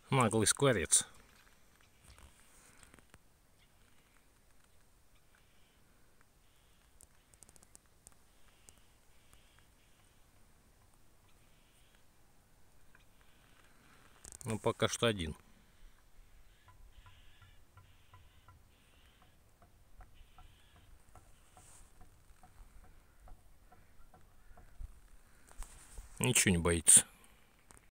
Наглый скворец. Ну, пока что один. Ничего не боится.